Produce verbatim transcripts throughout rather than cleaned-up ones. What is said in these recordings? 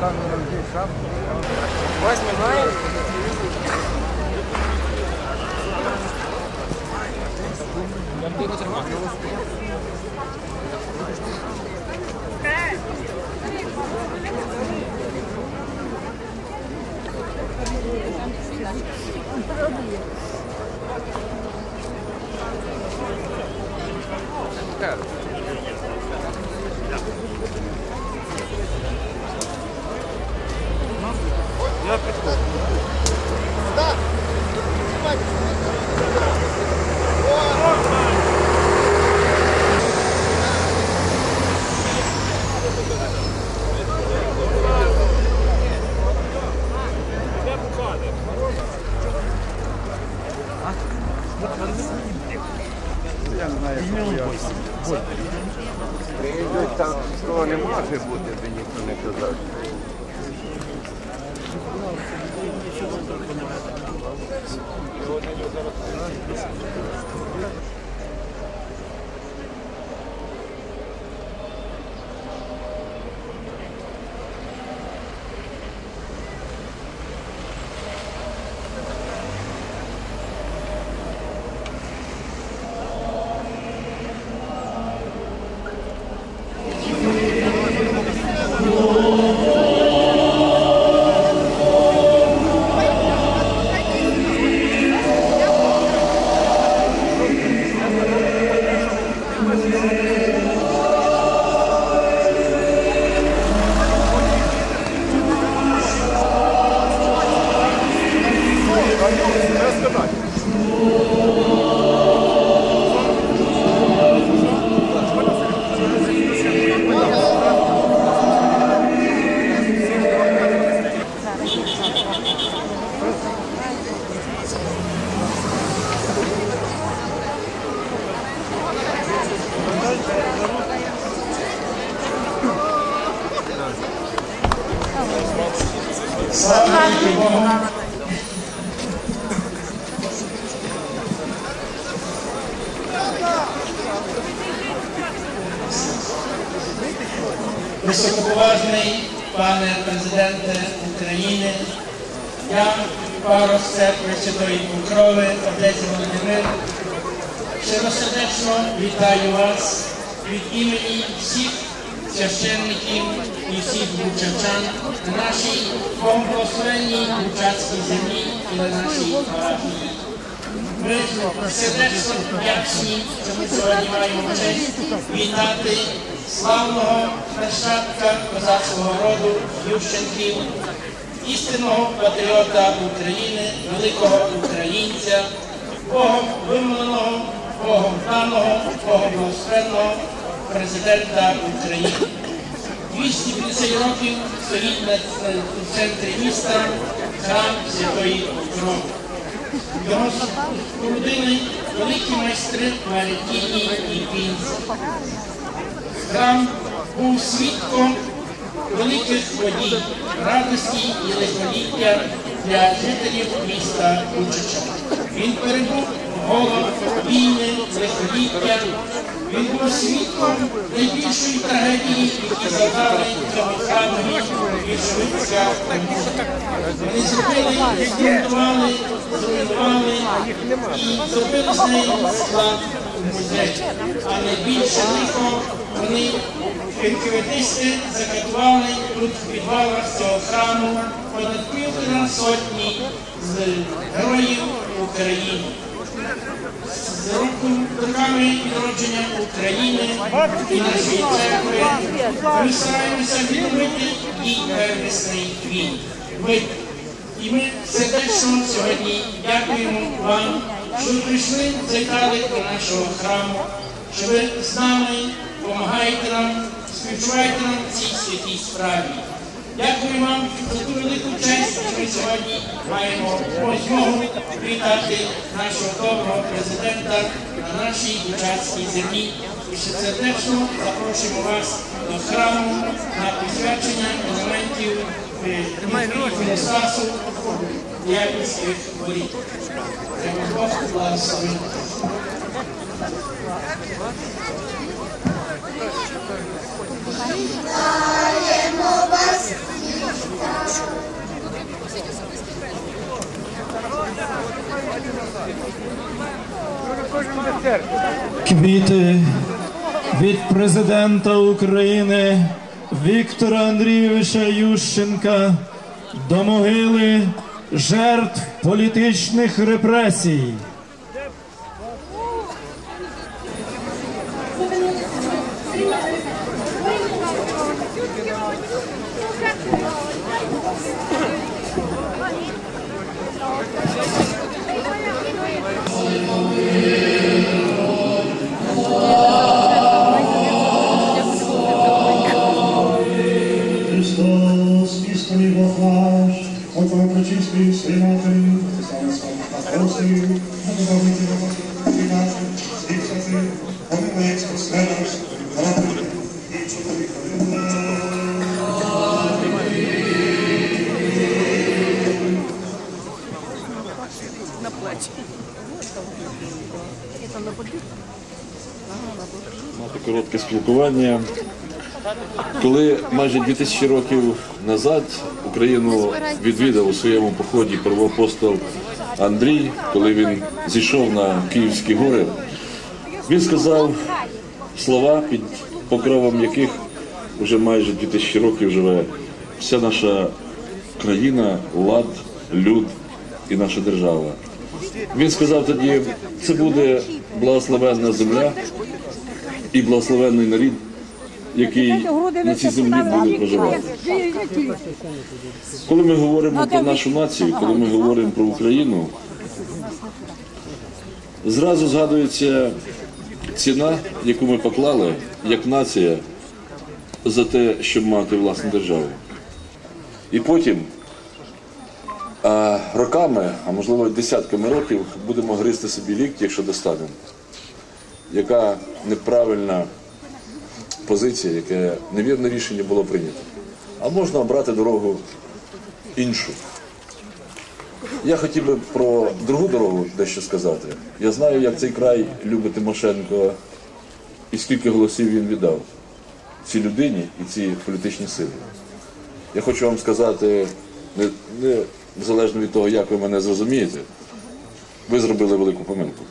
Ось немає. Я підходжу. Я не знаю, як я. Приїдуть так, що не може бути, де ніхто не казав. Високоповажний пане президенте України, я, парох церкви Святої Покрови, отець Володимир, щиросердечно вітаю вас від імені всіх священників і всіх бучачан на нашій богословенній бучацькій землі і на нашій парафії. Ми сердечно вдячні, що ми сьогодні маємо честь вітати славного нащадка козацького роду Ющенків, істинного патріота України, великого українця, Богом вимоленого, Богом даного, Богом благословенного президента України. двісті п'ятдесят років стоїть на в центрі міста храм Святої Покрови. Його спорудили великі майстри Валентині і Пінці. Храм був свідком великих подій, радості і лихоліття для жителів міста Бучача. Він перебув голод, війни, лихоліття. Він був свідком найбільшої трагедії, які завдали цьому храмові більшовицька. Вони зробили, зруйнували, зруйнували і зробили з неї склад музею. А найбільше лихо вони енкаведисти закатували тут в підвалах цього храму понад півтора сотні з героїв України. З роками відродження України і нашої церкви ми стараємося відновити і первісний квіт. І ми сердечно сьогодні дякуємо вам, що ви прийшли, завітали до нашого храму, що ви з нами допомагаєте нам, співчуваєте нам в цій святій справі. Дякую вам за ту велику честь, що ми сьогодні маємо змогу вітати нашого доброго президента на нашій бучацькій землі. І ще сердечно запрошуємо вас до храму на посвячення елементів іконостасу Діяківських воріт. Це Бог благословить. Вітаємо вас, Квіти від президента України Віктора Андрійовича Ющенка до могили жертв політичних репресій. Христос, істинний Бог наш, около пречистої своїй матері, саме славу апостолів, на добавниці Бога, і наших, всіх святих, помилуй, як спасе нас, ради і чоловіка. Мати коротке спілкування. Коли майже дві тисячі років назад Україну відвідав у своєму поході первоапостол Андрій, коли він зійшов на Київські гори, він сказав слова, під покровом яких вже майже дві тисячі років живе вся наша країна, лад, люд і наша держава. Він сказав тоді, це буде благословенна земля і благословенний народ, який на цій землі буде проживати. Коли ми говоримо про нашу націю, коли ми говоримо про Україну, зразу згадується ціна, яку ми поклали як нація за те, щоб мати власну державу. І потім а, роками, а можливо десятками років, будемо гризти собі лікті, якщо достанемо. Яка неправильна позиція, яке невірне рішення було прийнято. А можна обрати дорогу іншу. Я хотів би про другу дорогу дещо сказати. Я знаю, як цей край любить Тимошенко і скільки голосів він віддав цій людині і цій політичній силі. Я хочу вам сказати, не, не залежно від того, як ви мене зрозумієте, ви зробили велику помилку.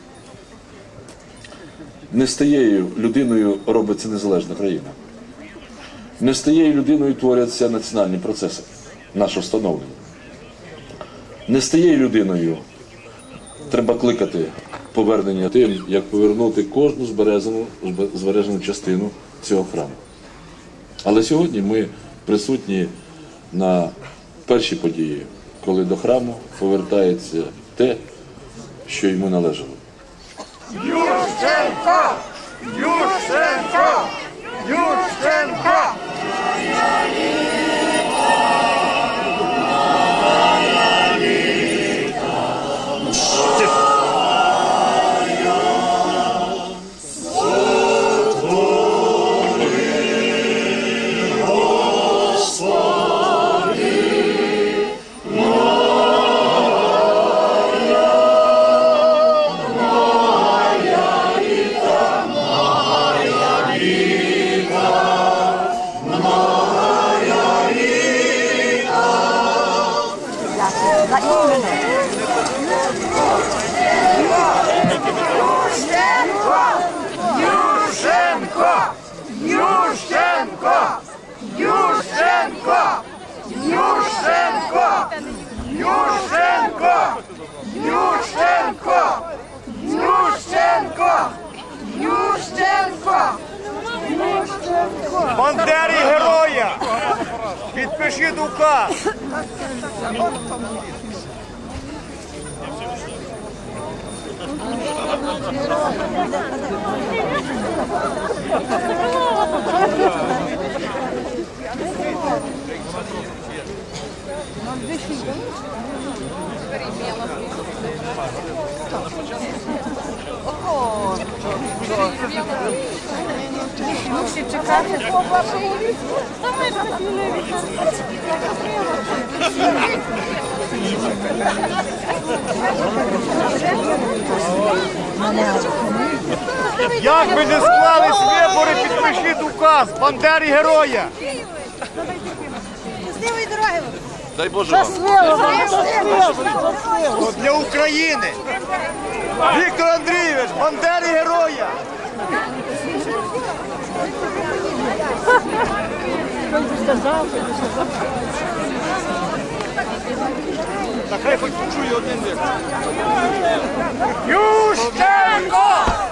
Не з тією людиною робиться незалежна країна. Не з тією людиною творяться національні процеси, наше встановлення. Не з тією людиною треба кликати повернення тим, як повернути кожну збережену, збережену частину цього храму. Але сьогодні ми присутні на першій події, коли до храму повертається те, що йому належало. Ющенко! Ющенко! Ющенко! Бандері героя! Підпишіть указ! Мусить чекати. Як ви не склались вибори, підпишіть указ! Бандері героя! Щасливої дороги! Дай Боже вам. От для України. Віктор Андрійович, Бандері героя. Та хай хоч почує один вік. Ющенко!